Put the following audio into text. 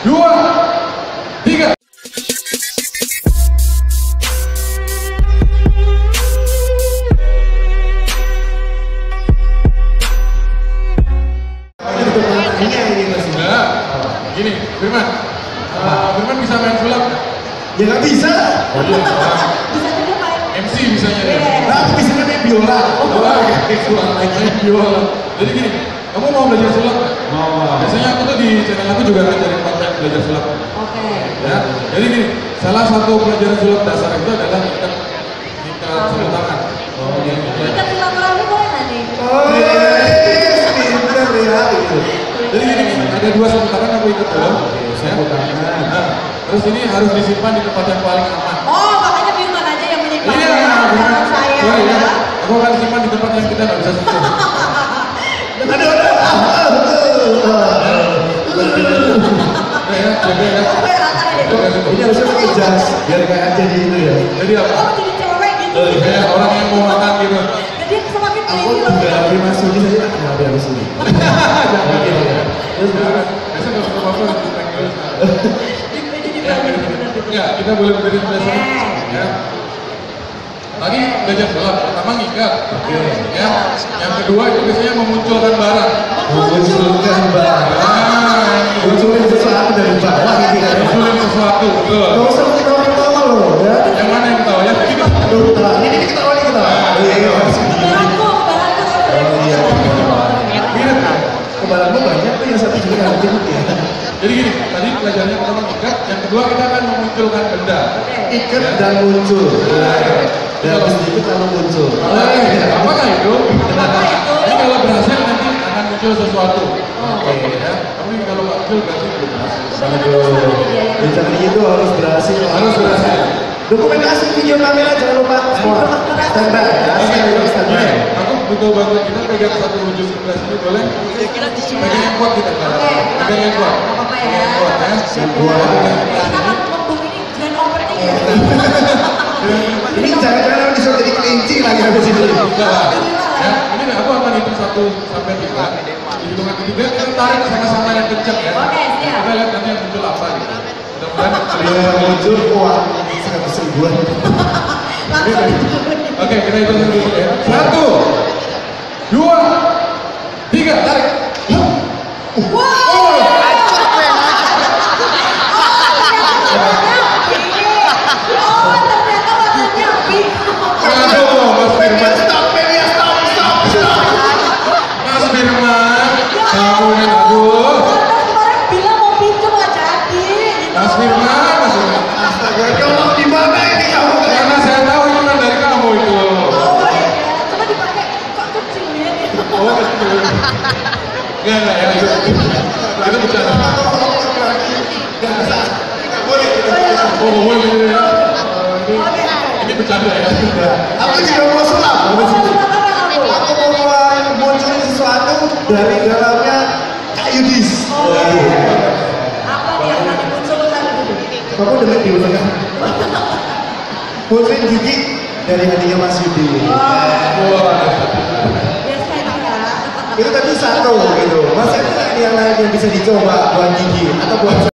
2, 3. Gini, Firman. Firman bisa main sulap? Ya nggak bisa. Oh iya. Bisa juga main MC bisanya ya. Nah, bisa main biola. Main biola. Jadi gini, kamu mau belajar sulap nggak? Mau. Biasanya aku tuh di channel aku juga ngajarin konten belajar sulap. Oke. Ya, jadi gini, salah satu pelajaran sulap dasar itu adalah ikat sarung tangan. Oh iya. Ikat silaturahmi boleh nggak nih? Oh, pinter ya itu. Jadi gini, ada 2 sarung tangan aku ikat dulu. Sarung tangan. Nah, terus ini harus disimpan di tempat yang paling aman. Oh, makanya Firman aja yang menyimpan. Iya, Saran saya. Sorry ya. Aku akan simpan di tempat yang kita nggak bisa sentuh. Ya, jaga ya. Oh, berantakan deh. Ini harusnya pakai jas biar kayak jadi itu ya. Jadi apa? Oh, jadi cewek gitu. Kayak orang yang mau makan gitu. Jadi semakin Aku crazy loh. juga Mas Sudi saja nggak ada habis ini. Jangan gitu ya. Terus biasa nggak suka apa-apa harus dipanggil. Jadi benar-benar. Ya, kita boleh berdiri sebelah sini. Oke. Ya. Tadi belajar sulap, pertama ngikat. Oke. Ya. Yang kedua itu biasanya memunculkan barang. Munculkan barang. Munculin sesuatu dari bawah ini kan. Munculin sesuatu, betul. Nggak usah ketawa-ketawa loh ya. Yang mana yang tahu ya? Kita. Aduh, ketawa. Ini ketawa nih ketawa. Iya, harus begini. Barangku. Oh iya. Mirip kan? Kebalanmu banyak tuh yang satu juga nggak jemput ya. Jadi gini, tadi pelajarannya pertama ngikat, yang kedua kita akan memunculkan benda. Ikat dan muncul. Dan habis sedikit lalu muncul. Apakah itu? Apa itu? Ini kalau berhasil nanti akan muncul sesuatu. Oke. Ya, tapi kalau nggak muncul berarti belum berhasil. Aduh. Rencana itu harus berhasil. Harus berhasil. Dokumentasi video kamera jangan lupa semua. Standar ya. Standar. Aku butuh bantuan kita pegang satu ujung sebelah sini boleh? Pegang yang kuat kita kan? Pegang yang kuat. Nggak apa-apa ya. Yang kuat ya. Yang kuat. Kita kan membuk ini grand opening ya. Ini jangan-jangan disuruh jadi kelinci lagi habis ini. Enggak lah. Ya, ini aku akan hitung 1 sampai 3. Di hitungan ketiga kita tarik sama-sama yang kencang ya. Oke, siap. Kita lihat nanti yang muncul apa gitu. Mudah-mudahan Yang muncul uang 100 ribuan. Langsung. Oke, kita hitung dulu ya. 1, 2, 3, tarik. Wow. Oh, ternyata warnanya pink. Aduh, Mas Firman. Stop. Mas Firman. Kamu ini aduh. Kemarin bilang mau pinjam nggak jadi. Mas Firman, Mas Firman. Astaga, tolong di mana ini kamu? Karena saya tahu itu kan dari kamu itu. Oh iya, coba dipakai kok kecil ya. Oh, kecil. Enggak ya. Itu bercanda. Oh, boleh ya. Ini bercanda ya. Aku juga mau sulap. Aku mau mulai munculin sesuatu dari dalamnya kayu dis. Apa nih yang nanti muncul kan dulu? Kamu dengar di belakang. Munculin gigi dari hadiahnya Mas Yudi. Wah. Biasa ya. Itu tadi satu gitu. Mas ada nggak yang lain yang bisa dicoba buat gigi atau buat